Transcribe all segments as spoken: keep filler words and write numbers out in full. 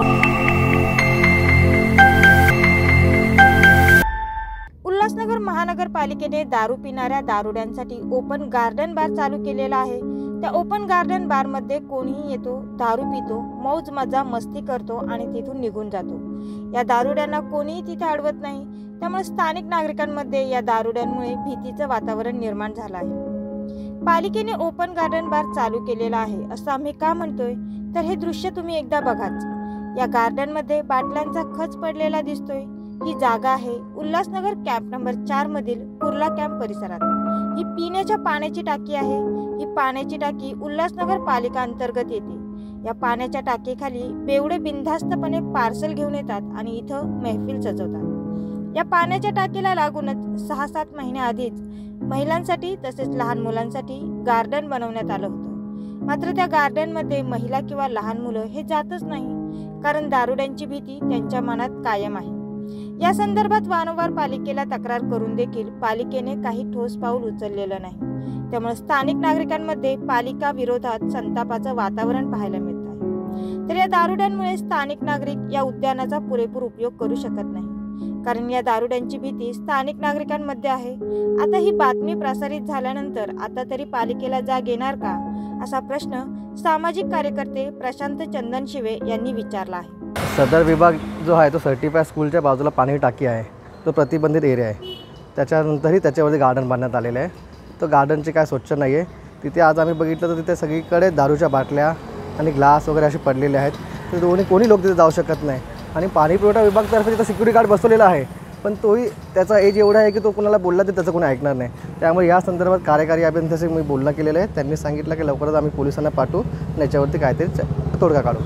उल्हासनगर महानगरपालिकेने दारू पिणाऱ्या दारुड्यांसाठी open garden बार चालू केलेला आहे। त्या ओपन गार्डन बार मध्ये कोणीही येतो, दारू पितो, मौज मजा मस्ती करतो आणि तिथून निघून जातो। या दारुड्यांना कोणीही तिथे अडवत नाही। त्यामुळे स्थानिक नागरिकांमध्ये या दारुड्यांमुळे भीतीचं वातावरण निर्माण झालं आहे। पालिकेने ओपन गार्डन बार चालू केलेला आहे असं आम्ही का म्हणतोय, तर हे दृश्य तुम्ही एकदा बघाच। या गार्डन मध्ये बाटल्यांचा खच पडलेला दिसतोय। ही जागा आहे उल्हासनगर कॅम्प नंबर चार मधील कुर्ला कॅम्प परिसरात। ही पिण्याच्या पाण्याची टाकी आहे। ही पाण्याची टाकी उल्हासनगर पालिका अंतर्गत येते। या पाण्याच्या टाकीखाली बेवडे बिनधास्तपणे पार्सल घेऊन येतात आणि इथं महफिल सजवतात। या पाण्याच्या टाकीला लागूनच सहा सात महिन्याआधीच महिलांसाठी तसेच लहान मुलांसाठी गार्डन बनवण्यात आलं होतं। मात्र त्या गार्डन मध्ये महिला किंवा लहान मुलं हे जातच नाही, कारण दारुड्यांची भीती त्यांच्या मनात कायम आहे। या संदर्भात वारंवार पालिकेला तक्रार करून देखील पालिकेने काही ठोस पाऊल उचललेलं नाही। त्यामुळे स्थानिक नागरिकांमध्ये पालिका विरोधात संतापाचं वातावरण पाहायला मिळत आहे। तर या दारुड्यांमुळे स्थानिक नागरिक या उद्यानाचा पुरेपूर उपयोग करू शकत नाही, कारण या दारुड्यांची भीती स्थानिक नागरिकांमध्ये आहे। आता ही बातमी प्रसारित झाल्यानंतर आता तरी पालिकेला जाग येणार का, असा प्रश्न सामाजिक कार्यकर्ते प्रशांत चंदनशिवे यांनी विचारला आहे। सदर विभाग जो आहे तो सर्टिफाईड स्कूलच्या बाजूला पाणी टाकी आहे, तो प्रतिबंधित एरिया आहे। त्याच्यानंतरही त्याच्यावरती गार्डन बांधण्यात आलेलं आहे। तो गार्डनचे काय स्वच्छ नाही आहे। तिथे आज आम्ही बघितलं तर तिथे सगळीकडे दारूच्या बाटल्या आणि ग्लास वगैरे असे पडलेले आहेत। तर दोन्ही कोणी लोक तिथे जाऊ शकत नाही आणि पाणी पुरवठा विभागातर्फे तिथं सिक्युरिटी गार्ड बसवलेला आहे, पण तोही त्याचा एज एवढा आहे की तो कुणाला बोलला तर त्याचं कोणी ऐकणार नाही। त्यामुळे या संदर्भात कार्यकारी अभियंत्याशी मी बोलणं केलेलं आहे। त्यांनी सांगितलं की लवकरच आम्ही पोलिसांना पाठवू आणि याच्यावरती काहीतरी तोडगा काढू।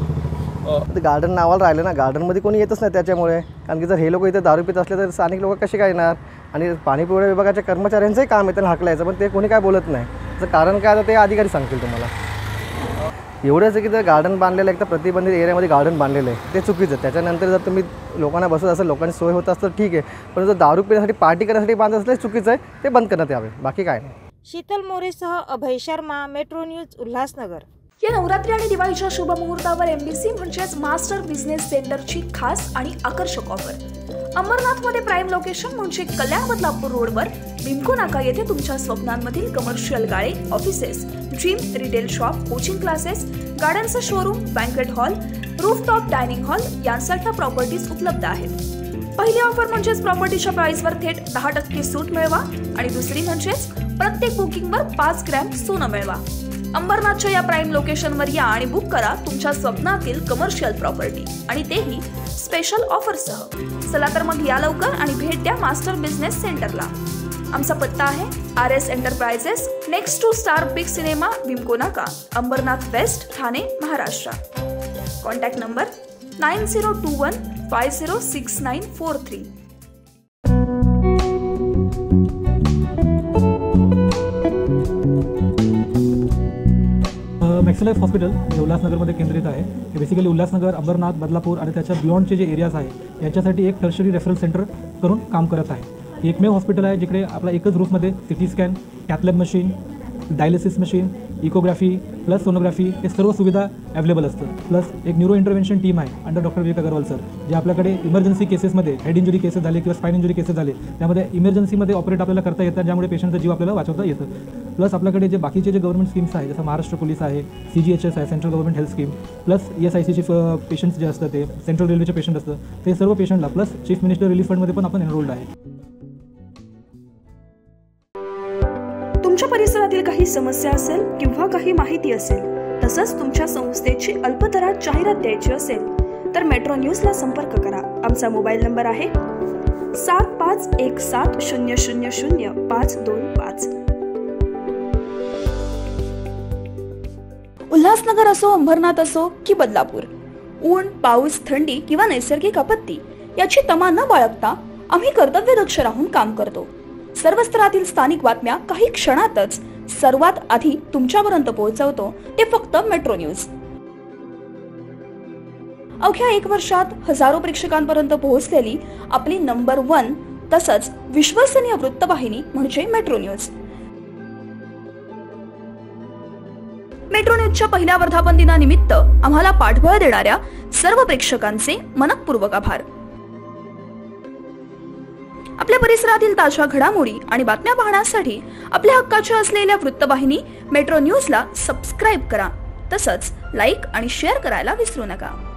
ते गार्डन नावाला राहिलं ना, गार्डनमध्ये कोणी येतच नाही त्याच्यामुळे, कारण की जर हे लोक इथे दारू पित असले तर स्थानिक लोक कसे काय येणार। आणि पाणी पुरवठा विभागाच्या कर्मचाऱ्यांचंही काम आहे त्यांना हाकलायचं, पण ते कोणी काय बोलत नाही। त्याचं कारण काय तर ते अधिकारी सांगतील तुम्हाला। एवढंच आहे की जर गार्डन बांधलेलं आहे, तर प्रतिबंधित एरियामध्ये गार्डन बांधलेलं आहे ते चुकीचं आहे। त्याच्यानंतर जर तुम्ही लोकांना बसत असेल, लोकांची सोय होत असतं ठीक आहे, पण जर दारू पिण्यासाठी पार्टी करण्यासाठी बांधत असलं चुकीचं आहे, ते बंद करण्यात यावे, बाकी काय नाही। शीतल मोरेसह अभय शर्मा, मेट्रो न्यूज, उल्हासनगर। या नवरात्री आणि दिवाळीच्या शुभ मुहूर्तावर एमबीसी म्हणजेच मास्टर बिझनेस सेंटरची खास आणि आकर्षक ऑफर। अंबरनाथमध्ये प्राईम लोकेशन म्हणजे कल्याण बदलापूर रोडवर बिमको नाका येथे तुमच्या स्वप्नांमधील कमर्शियल गाळे, offices, gym, retail shop, coaching classes, गार्डनचं showroom, banquet hall, rooftop dining hall यांसारख्या प्रॉपर्टीज उपलब्ध आहेत। पहिली ऑफर म्हणजेच प्रॉपर्टीच्या प्राइसवर थेट दहा टक्के सूट मिळवा आणि दुसरी म्हणजेच प्रत्येक बुकिंगवर पाच ग्रॅम सोनं मिळवा। अंबरनाथच्या या प्राईम लोकेशनवर या आणि बुक करा तुमच्या स्वप्नातील कमर्शियल प्रॉपर्टी, आणि तेही स्पेशल ऑफरसह। चला तर मग या लवकर आणि भेट द्या मास्टर बिझनेस सेंटरला। आमचा पत्ता आहे R S enterprises, next to Star Big Cinema, Bimco नाका, Ambernath west, Thane, Maharashtra. Contact number nine zero two one five zero six nine four three. Maxlife hospital हे उल्हासनगरमध्ये केंद्रित आहे। हे बेसिकली उल्हासनगर, अंबरनाथ, बदलापूर आणि त्याच्या बियॉन्डचे जे एरियाज आहे यांच्यासाठी एक टर्शरी रेफरल सेंटर करून काम करत आहे। एकमेव हॉस्पिटल आहे जिकडे आपला एकच रूफमध्ये city scan, cath lab machine, dialysis machine, echography plus sonography हे सर्व सुविधा अवेलेबल असतं। प्लस एक न्यूरो इंटरव्हेन्शन टीम आहे under doctor Vivek Agarwal sir, जे आपल्याकडे इमर्जन्सी केसेसमध्ये हेड इंजुरी केसेस झाले किंवा स्पाइन इंजुरी केसेस झाले त्यामध्ये इमर्जन्सीमध्ये ऑपरेट आपल्याला करता येतात, ज्यामुळे पेशंटचा जीव आपल्याला वाचवता येतं। प्लस आपल्याकडे जे बाकीचे जे गव्हर्नमेंट स्कीम्स आहे, जसं महाराष्ट्र पोलीस आहे, सी जी एच एस आहे, central government health scheme, plus E S I सीचे पेशंट्स जे असतात ते सेंट्रल रेल्वेचे पेशंट असतं ते सर्व पेशंटला, प्लस चीफ मिनिस्टर रिलीफ फंडमध्ये पण आपण एनरोल्ड आहे। तुमच्या परिसरातील काही समस्या असेल किंवा काही माहिती असेल, तसंच तुमच्या संस्थेची अल्पदरात जाहिरात द्यायची असेल तर मेट्रो न्यूजला संपर्क करा। आमचा मोबाईल नंबर आहे सात पाच एक सात शून्य शून्य शून्य पाच दोन पाच। उल्हासनगर असो, अंबरनाथ असो की बदलापूर, ऊन, पाऊस, थंडी किंवा नैसर्गिक आपत्ती याची तमा न बाळगता आम्ही कर्तव्यदक्ष राहून काम करतो। सर्व स्तरातील स्थानिक बातम्या काही क्षणातच सर्वात आधी तुमच्यापर्यंत पोहोचवतो, ते फक्त मेट्रो न्यूज। अवघ्या एक वर्षात हजारो प्रेक्षकांपर्यंत पोहोचलेली आपली नंबर वन तसंच विश्वसनीय वृत्तवाहिनी म्हणजे मेट्रो न्यूज। मेट्रो न्यूजच्या पहिल्या वर्धापन दिनानिमित्त आम्हाला पाठबळ देणाऱ्या सर्व प्रेक्षकांचे मनपूर्वक आभार. आपल्या परिसरातील ताज्या घडामोडी आणि बातम्या पाहण्यासाठी आपल्या हक्काच्या असलेल्या वृत्तवाहिनी मेट्रो न्यूजला सबस्क्राईब करा. तसंच लाईक आणि शेअर करायला विसरू नका.